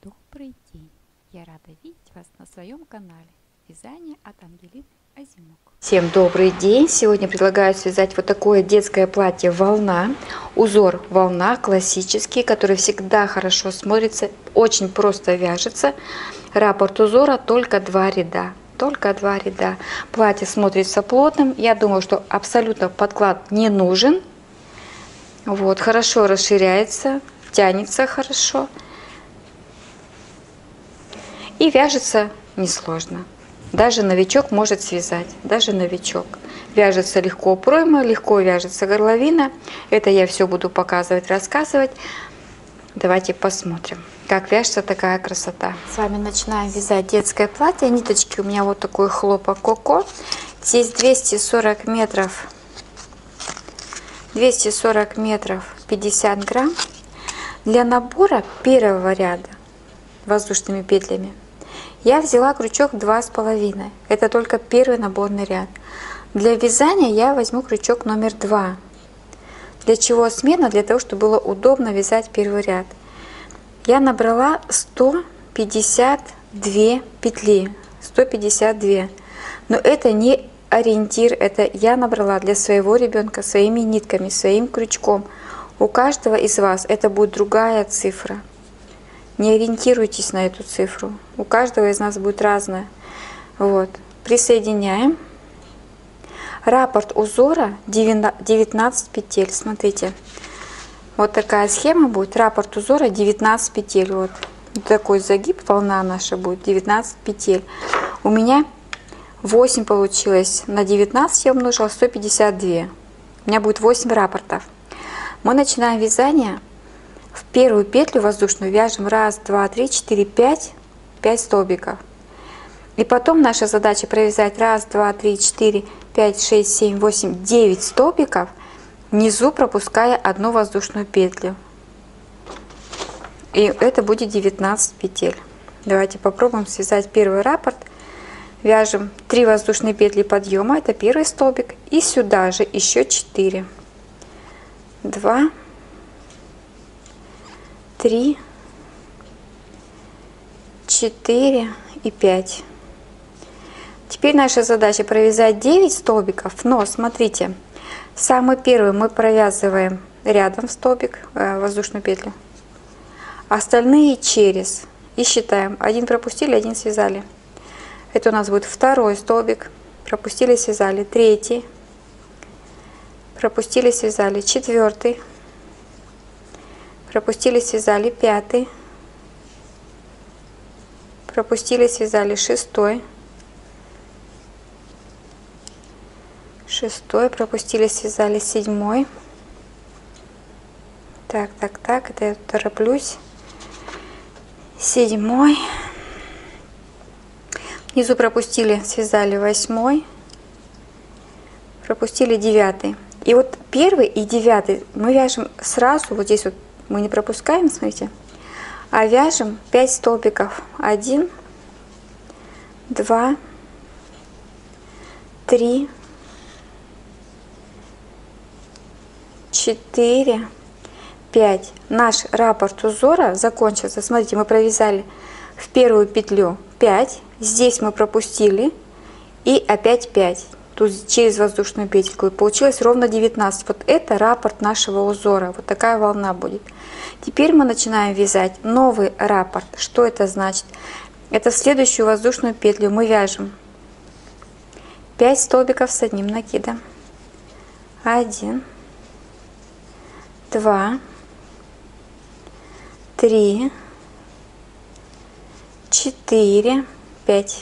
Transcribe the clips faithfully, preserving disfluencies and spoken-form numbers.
Добрый день! Я рада видеть вас на своем канале Вязание от Ангелины Озимок. Всем добрый день! Сегодня предлагаю связать вот такое детское платье волна. Узор волна классический, который всегда хорошо смотрится, очень просто вяжется. Раппорт узора только два ряда. Только два ряда. Платье смотрится плотным. Я думаю, что абсолютно подклад не нужен. Вот, хорошо расширяется, тянется хорошо. И вяжется несложно. Даже новичок может связать, даже новичок. Вяжется легко пройма, легко вяжется горловина. Это я все буду показывать, рассказывать. Давайте посмотрим, как вяжется такая красота. С вами начинаем вязать детское платье. Ниточки у меня вот такой хлопок Коко. Здесь двести сорок метров, двести сорок метров, пятьдесят грамм. Для набора первого ряда воздушными петлями я взяла крючок два с половиной. Это только первый наборный ряд. Для вязания я возьму крючок номер два. Для чего смена? Для того, чтобы было удобно вязать первый ряд. Я набрала сто пятьдесят две петли. сто пятьдесят две. Но это не ориентир. Это я набрала для своего ребенка своими нитками, своим крючком. У каждого из вас это будет другая цифра. Не ориентируйтесь на эту цифру. У каждого из нас будет разная. Вот. Присоединяем. Раппорт узора девятнадцать петель. Смотрите. Вот такая схема будет. Раппорт узора девятнадцать петель. Вот. Вот такой загиб. Волна наша будет девятнадцать петель. У меня восемь получилось. На девятнадцать я умножила сто пятьдесят две. У меня будет восемь раппортов. Мы начинаем вязание. В первую петлю воздушную вяжем раз, два, три, четыре, пять, пять столбиков. И потом наша задача провязать раз, два, три, четыре, пять, шесть, семь, восемь, девять столбиков, внизу пропуская одну воздушную петлю. И это будет девятнадцать петель. Давайте попробуем связать первый раппорт. Вяжем три воздушные петли подъема, это первый столбик, и сюда же еще четыре. два, три, четыре и пять. Теперь наша задача провязать девять столбиков, но смотрите, самый первый мы провязываем рядом столбик, э, воздушную петлю, остальные через, и считаем, один пропустили, один связали. Это у нас будет второй столбик, пропустили, связали, третий, пропустили, связали, четвертый, пропустили, связали, пятый, пропустили, связали, шестой, шестой, пропустили, связали, седьмой. Так, так, так, это я тороплюсь. Седьмой. Внизу пропустили, связали, восьмой, пропустили, девятый. И вот первый и девятый мы вяжем сразу, вот здесь вот мы не пропускаем, смотрите, а вяжем пять столбиков. один, два, три, четыре, пять. Наш раппорт узора закончился. Смотрите, мы провязали в первую петлю пять, здесь мы пропустили и опять пять. Тут через воздушную петельку. И получилось ровно девятнадцать. Вот это раппорт нашего узора. Вот такая волна будет. Теперь мы начинаем вязать новый раппорт. Что это значит? Это в следующую воздушную петлю мы вяжем пять столбиков с одним накидом. один, два, три, четыре, пять.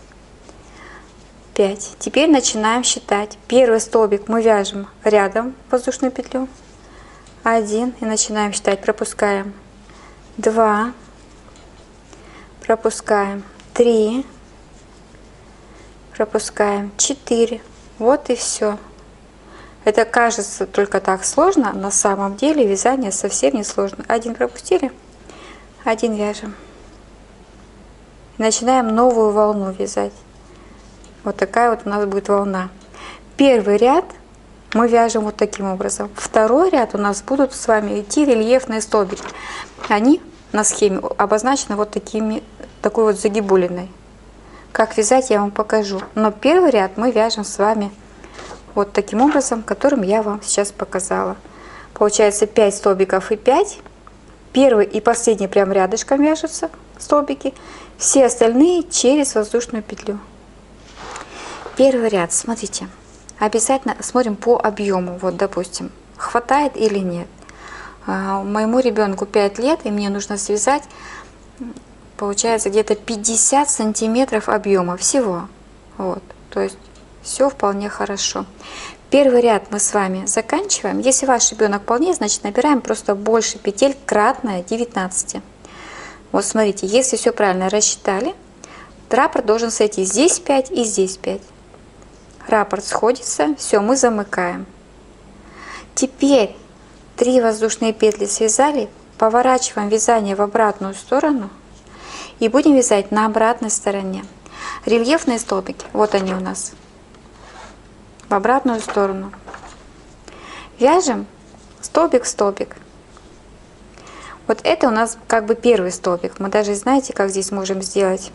пять. Теперь начинаем считать. Первый столбик мы вяжем рядом воздушную петлю. один. И начинаем считать. Пропускаем. два. Пропускаем. три. Пропускаем. четыре. Вот и все. Это кажется только так сложно. На самом деле вязание совсем не сложно. Один пропустили. Один вяжем. Начинаем новую волну вязать. Вот такая вот у нас будет волна. Первый ряд мы вяжем вот таким образом. Второй ряд у нас будут с вами идти рельефные столбики. Они на схеме обозначено вот такими, такой вот загибулиной. Как вязать, я вам покажу. Но первый ряд мы вяжем с вами вот таким образом, которым я вам сейчас показала. Получается пять столбиков и пять. Первый и последний прям рядышком вяжутся столбики. Все остальные через воздушную петлю. Первый ряд, смотрите. Обязательно смотрим по объему. Вот, допустим, хватает или нет. Моему ребенку пять лет, и мне нужно связать, получается, где-то пятьдесят сантиметров объема всего. Вот, то есть все вполне хорошо. Первый ряд мы с вами заканчиваем. Если ваш ребенок полнее, значит набираем просто больше петель, кратное девятнадцати. Вот смотрите, если все правильно рассчитали, раппорт должен сойти здесь пять и здесь пять. Раппорт сходится, все, мы замыкаем. Теперь три воздушные петли связали, поворачиваем вязание в обратную сторону и будем вязать на обратной стороне. Рельефные столбики, вот они у нас, в обратную сторону. Вяжем столбик в столбик. Вот это у нас как бы первый столбик. Мы даже знаете, как здесь можем сделать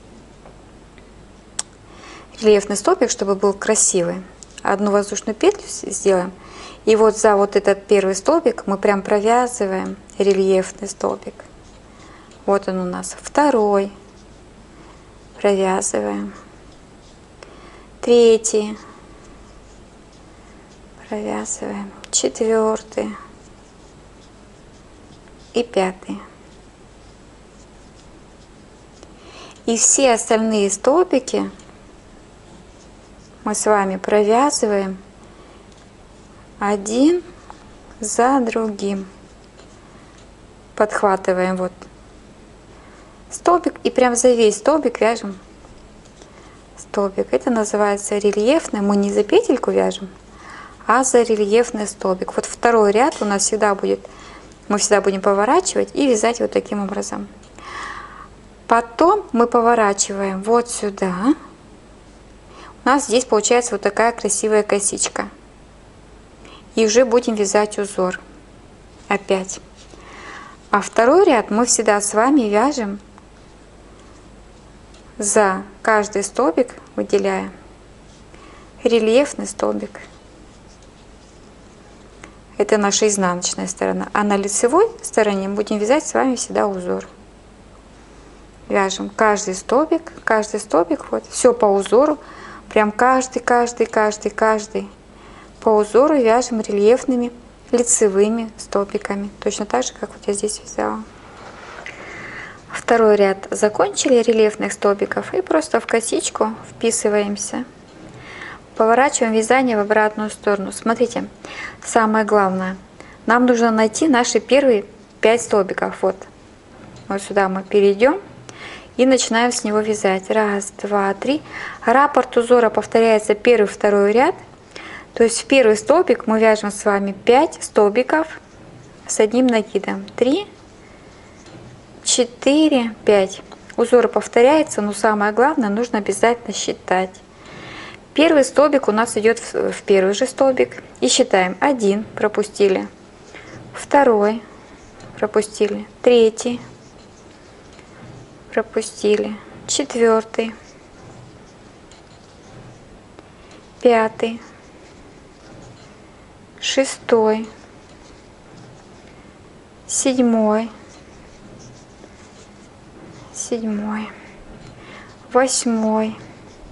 рельефный столбик, чтобы был красивый. Одну воздушную петлю сделаем. И вот за вот этот первый столбик мы прям провязываем рельефный столбик. Вот он у нас. Второй. Провязываем. Третий. Провязываем. Четвертый. И пятый. И все остальные столбики мы с вами провязываем один за другим. Подхватываем вот столбик и прям за весь столбик вяжем столбик. Это называется рельефный. Мы не за петельку вяжем, а за рельефный столбик. Вот второй ряд у нас всегда будет, мы всегда будем поворачивать и вязать вот таким образом. Потом мы поворачиваем вот сюда. У нас здесь получается вот такая красивая косичка. И уже будем вязать узор опять. А второй ряд мы всегда с вами вяжем за каждый столбик, выделяя рельефный столбик. Это наша изнаночная сторона. А на лицевой стороне будем вязать с вами всегда узор. Вяжем каждый столбик, каждый столбик, вот, все по узору. Прям каждый, каждый, каждый, каждый по узору вяжем рельефными лицевыми столбиками. Точно так же, как вот я здесь вязала. Второй ряд закончили рельефных столбиков и просто в косичку вписываемся. Поворачиваем вязание в обратную сторону. Смотрите, самое главное, нам нужно найти наши первые пять столбиков. Вот, вот сюда мы перейдем. И начинаем с него вязать. Раз, два, три. Раппорт узора повторяется первый, второй ряд. То есть в первый столбик мы вяжем с вами пять столбиков с одним накидом. три, четыре, пять. Узор повторяется, но самое главное, нужно обязательно считать. Первый столбик у нас идет в первый же столбик. И считаем. один пропустили. Второй пропустили. Третий. Пропустили. Четвертый. Пятый. Шестой. Седьмой. Седьмой. Восьмой.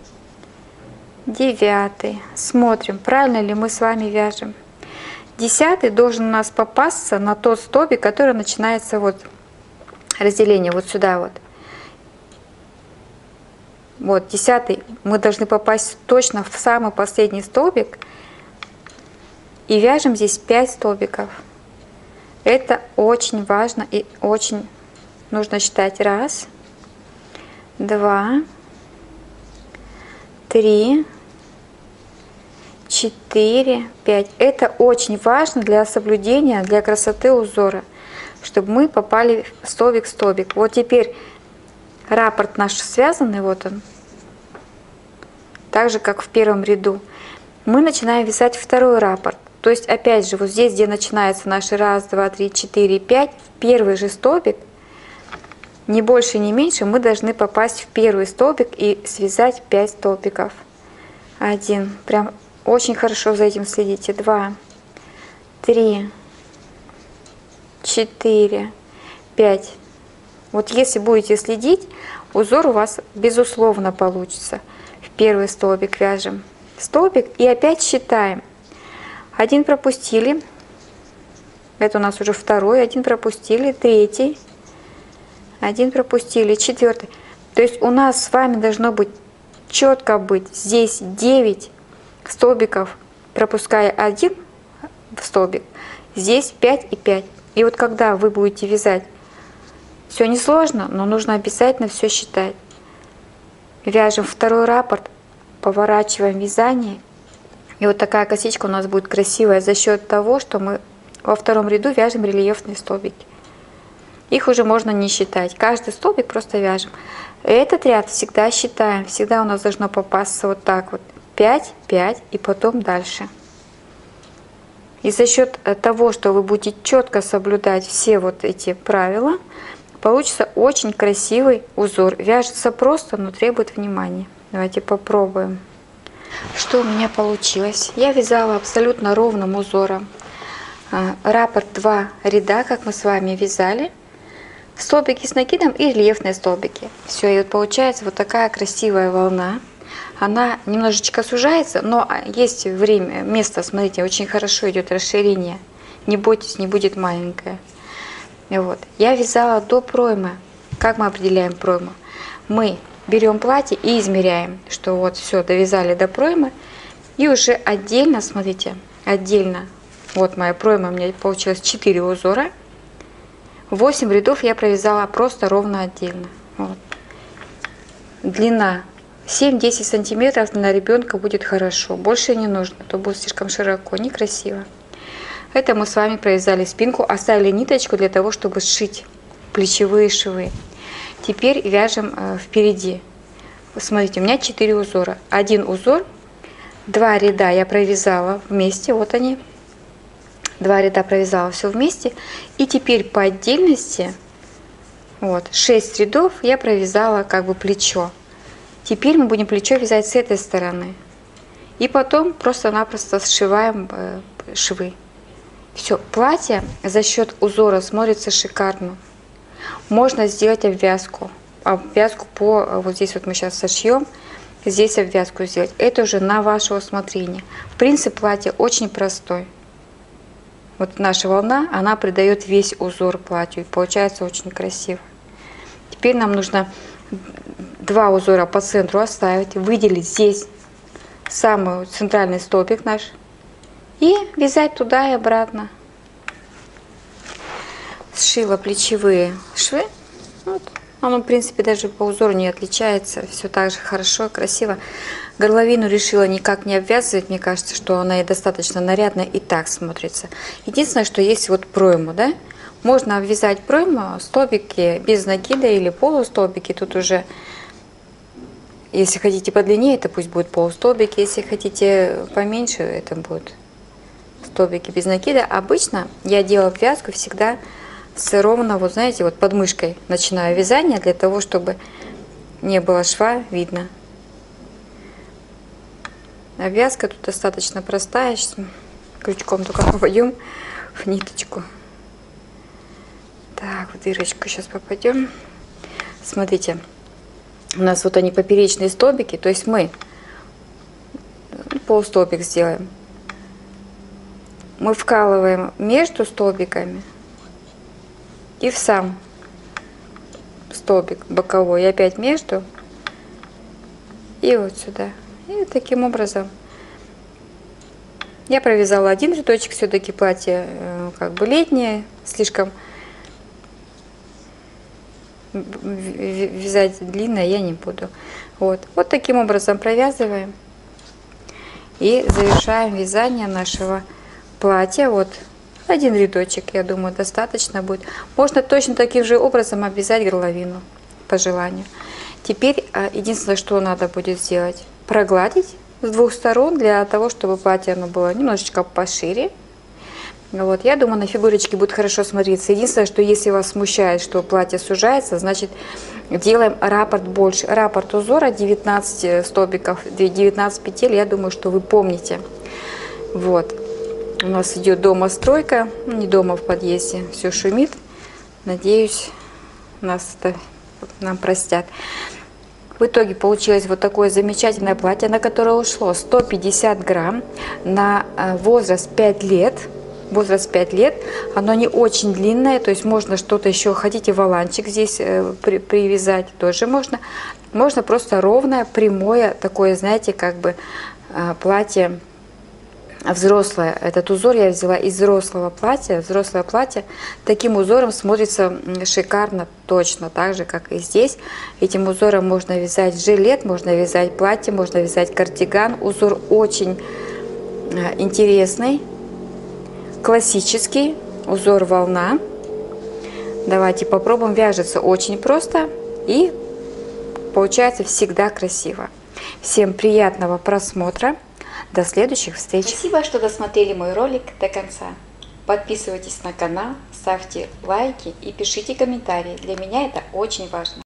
Девятый. Смотрим, правильно ли мы с вами вяжем. Десятый должен у нас попасться на тот столбик, который начинается вот разделение вот сюда вот. Вот, десятый мы должны попасть точно в самый последний столбик. И вяжем здесь пять столбиков. Это очень важно и очень нужно считать. Раз, два, три, четыре, пять. Это очень важно для соблюдения, для красоты узора, чтобы мы попали столбик в столбик. Вот теперь раппорт наш связанный, вот он, так же как в первом ряду. Мы начинаем вязать второй раппорт. То есть опять же вот здесь, где начинается наши раз, два, три, четыре, пять, в первый же столбик не больше, не меньше, мы должны попасть в первый столбик и связать пять столбиков. Один. Прям очень хорошо за этим следите. Два, три, четыре, пять. Вот если будете следить, узор у вас безусловно получится. В первый столбик вяжем столбик и опять считаем. Один пропустили. Это у нас уже второй. Один пропустили. Третий. Один пропустили. Четвертый. То есть у нас с вами должно быть четко быть здесь девять столбиков, пропуская один столбик. Здесь пять и пять. И вот когда вы будете вязать, все несложно, но нужно обязательно все считать. Вяжем второй раппорт, поворачиваем вязание. И вот такая косичка у нас будет красивая за счет того, что мы во втором ряду вяжем рельефные столбики. Их уже можно не считать. Каждый столбик просто вяжем. Этот ряд всегда считаем. Всегда у нас должно попасться вот так вот. пять, пять и потом дальше. И за счет того, что вы будете четко соблюдать все вот эти правила, получится очень красивый узор. Вяжется просто, но требует внимания. Давайте попробуем. Что у меня получилось? Я вязала абсолютно ровным узором. Раппорт два ряда, как мы с вами вязали. Столбики с накидом и рельефные столбики. Все, и вот получается вот такая красивая волна. Она немножечко сужается, но есть время, место, смотрите, очень хорошо идет расширение. Не бойтесь, не будет маленькое. Вот. Я вязала до проймы. Как мы определяем пройму? Мы берем платье и измеряем, что вот все, довязали до проймы. И уже отдельно, смотрите, отдельно, вот моя пройма, у меня получилось четыре узора. восемь рядов я провязала просто ровно отдельно. Вот. Длина семь-десять сантиметров на ребенка будет хорошо. Больше не нужно, то будет слишком широко, некрасиво. Это мы с вами провязали спинку, оставили ниточку для того, чтобы сшить плечевые швы. Теперь вяжем э, впереди. Смотрите, у меня четыре узора. Один узор, два ряда я провязала вместе, вот они. Два ряда провязала все вместе. И теперь по отдельности, вот, шесть рядов я провязала как бы плечо. Теперь мы будем плечо вязать с этой стороны. И потом просто-напросто сшиваем э, швы. Все, платье за счет узора смотрится шикарно. Можно сделать обвязку. Обвязку по, вот здесь вот мы сейчас сошьем, здесь обвязку сделать. Это уже на ваше усмотрение. Принцип платья очень простой. Вот наша волна, она придает весь узор платью. И получается очень красиво. Теперь нам нужно два узора по центру оставить, выделить здесь самый центральный столбик наш и вязать туда и обратно. Сшила плечевые швы. Вот. Оно, в принципе, даже по узору не отличается. Все так же хорошо, красиво. Горловину решила никак не обвязывать. Мне кажется, что она и достаточно нарядная и так смотрится. Единственное, что есть вот пройму, да? Можно обвязать пройму, столбики без накида или полустолбики. Тут уже, если хотите подлиннее, это пусть будет полустолбики. Если хотите поменьше, это будут столбики без накида. Обычно я делаю обвязку всегда с ровно, вот знаете, вот под мышкой начинаю вязание, для того, чтобы не было шва видно. Обвязка тут достаточно простая. Сейчас мы крючком только попадем в ниточку. Так, в дырочку сейчас попадем. Смотрите, у нас вот они поперечные столбики, то есть мы полстолбик сделаем. Мы вкалываем между столбиками и в сам столбик боковой, и опять между, и вот сюда. И таким образом я провязала один рядочек. Все-таки платье э, как бы летнее, слишком вязать длинное я не буду. Вот, вот таким образом провязываем и завершаем вязание нашего платья. Вот один рядочек, я думаю, достаточно будет. Можно точно таким же образом обвязать горловину по желанию. Теперь единственное, что надо будет сделать, прогладить с двух сторон для того, чтобы платье оно было немножечко пошире. Вот, я думаю, на фигурочке будет хорошо смотреться. Единственное, что если вас смущает, что платье сужается, значит делаем раппорт больше. Раппорт узора девятнадцать столбиков, девятнадцать петель, я думаю, что вы помните. Вот, у нас идет дома стройка, не дома в подъезде, все шумит. Надеюсь, нас это нам простят. В итоге получилось вот такое замечательное платье, на которое ушло сто пятьдесят грамм, на возраст пять лет. Возраст пять лет, оно не очень длинное, то есть можно что-то еще, хотите воланчик здесь при, привязать, тоже можно. Можно просто ровное, прямое, такое, знаете, как бы платье взрослое. Этот узор я взяла из взрослого платья. Взрослое платье таким узором смотрится шикарно, точно так же, как и здесь. Этим узором можно вязать жилет, можно вязать платье, можно вязать кардиган. Узор очень интересный. Классический узор волна. Давайте попробуем. Вяжется очень просто и получается всегда красиво. Всем приятного просмотра. До следующих встреч. Спасибо, что досмотрели мой ролик до конца. Подписывайтесь на канал, ставьте лайки и пишите комментарии. Для меня это очень важно.